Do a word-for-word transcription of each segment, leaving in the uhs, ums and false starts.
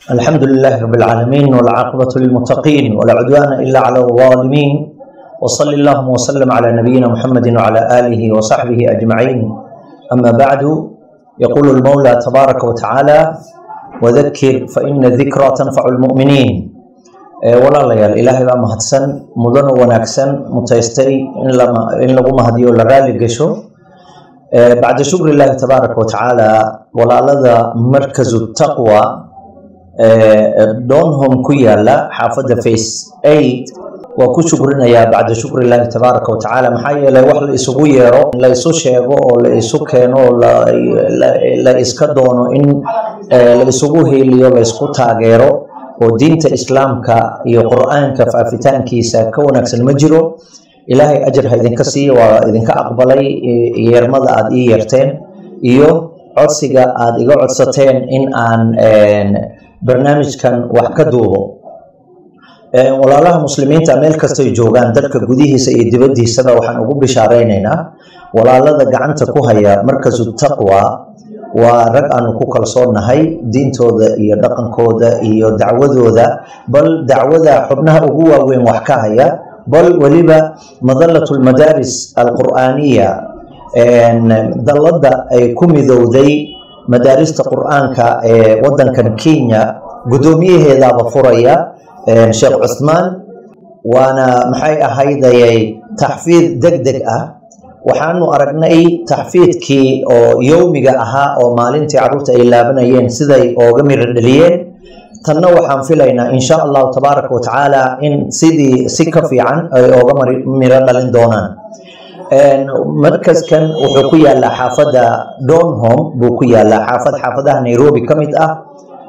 الحمد لله رب العالمين والعاقبة للمتقين ولا عدوان إلا على الظالمين وصل اللهم وسلم على نبينا محمد وعلى آله وصحبه أجمعين. أما بعد، يقول المولى تبارك وتعالى: وذكر فإن الذكرى تنفع المؤمنين. ولا ليال إلهي بقى مهدسن مدن وناكسن متيستري إن لما إن لقوا مهديو لرالي قشو بعد شكر الله تبارك وتعالى. ولا لذا مركز التقوى دونهم كيالا حافظ فيس ايد وكشكرنا يا بعد شكر الله تبارك وتعالى. محايا لا وحل اسوغو ييرو لا اسو شيغو او لا اسو كينو لا لا اسكا دونو ان لا اسوغو هيليو لا اسكو تاغيرو oo diinta islaamka iyo quraanka faafitaankiisa ka wanaagsan ma jiro. ilaahay ajir ha idinka siiyo, waa idinka aqbalay yeermada aad ii yeerteen iyo codsiga aad iga codsateen in aan barnaamijkan wax ka duubo. walaalaha muslimiinta meel kasta ay joogaan, dalka gudihiisa iyo dibadiisaba, waxaan ugu bishaareynaa walaalada gacanta ku haya markazu taqwa waa rag aanu ku kalsoonahay diintooda iyo dhaqankooda iyo dacwadooda, bal dacwada xubnaha ugu waaweyn wax ka haya, bal waliba madalatul madaaris alqur'aaniya dalada ay ku midowday madaarista quraanka ee wadankan Kenya gudoomiyaheedaba furaya Sheekh Uthman, waana maxay ahaydayay taxfiid degdeg ah. waxaanu aragnay taxfiidkii oo yawmiga ahaa oo maalintii carruurta ay laabanayeen siday ooga miro dhaliyeen. tanna waxaan filaynaa insha allahu tabaaraka wa tacaala in sidii si ka fiican ay ooga miro dhalin doonaan. markaskan wuxuu ku yaalaa xaafadda Donholm buu ku yaalaa, xaafad xaafadaha Nairobi ka mid ah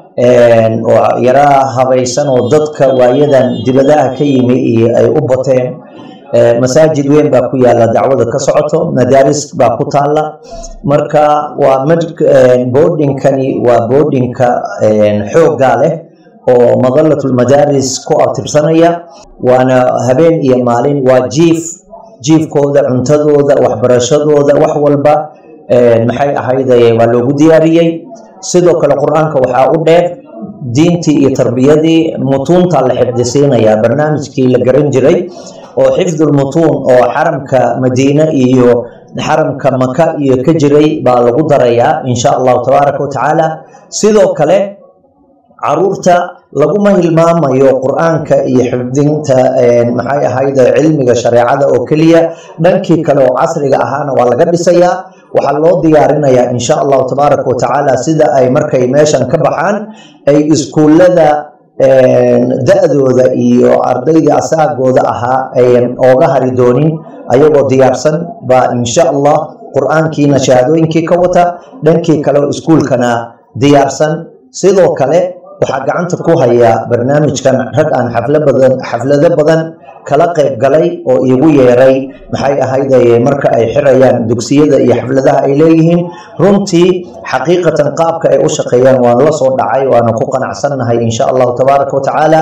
oo yaraa habaysan oo dadka waayadan dibadaha ka yimi iyo ay u bateen. masaajid weyn baa ku yaala, dacwada ka socoto, madaaris baa ku taala. marka waa boardingkani waa boardingka xoogga leh oo madalatul madaaris ku abtirsanaya, waana habeen iyo maalin, waa jiif jiifkooda, cuntadooda, waxbarashadooda, wax walba maxay ahayday waa loogu diyaariyey. sidoo kale quraanka waxaa u dheer diintii iyo tarbiyadii, mutuunta la xifdisiinaya, barnaamijkii la garan jiray oo xifdul mutuun oo xaramka Madiina iyo xaramka Maka iyo ka jiray baa lagu darayaa insha Allah tabaaraka wa tacaala. sidoo kale caruurta laguma hilmaamayo quraanka iyo xifdinta maxay ahayd cilmiga shariicada oo kaliya, dhankii kale oo casriga ahaana waa laga dhisayaa. waxaa loo diyaarinayaa insha Allah tabaaraka wa tacaala sida ay markay meeshan ka baxaan ay iskuulada da'dooda iyo ardayda asaagooda ahaa ayan ooga hari doonin, ayagoo diyaarsan baa insha Allah quraankiina shahaadooyinkii ka wata, dhankii kale oo iskuulkana diyaarsan. sidoo kale waxaa gacanta ku haya barnaamijkan rag aan xaflad badan xaflado badan kala qayb galay oo iigu yeeray maxay ahayday marka ay xirayaan dugsiyada iyo xafladaha ay leeyihiin. runtii xaqiiqatan qaabka ay u shaqeeyaan waan la soo dhacay, waana ku qanacsanahay insha Allah tabaaraka wa tacaala.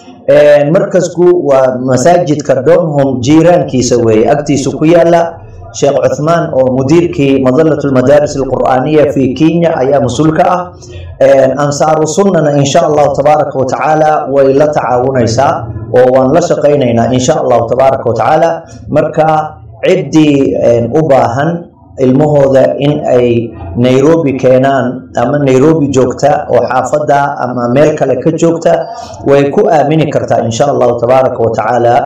markasku waa masaajidka Donholm jiiraankiisa weeye, agtiisa ku yaala. Sheekh Uthman oo mudiirkii madalatul madaaris alqur'aaniya fi Kenya ayaa mas'uulka ah. ansaaru sunnana insha Allah tabaaraka wa tacaala way la tacaawunaysaa oo waan la shaqaynaynaa insha Allah tabaaraka wa tacaala. marka ciddii u baahan ilmahooda in ay Nairobi keenaan ama Nairobi joogta oo xaafada ama meel kale ka joogta way ku aamini kartaa insha Allah tabaaraka wa tacaala.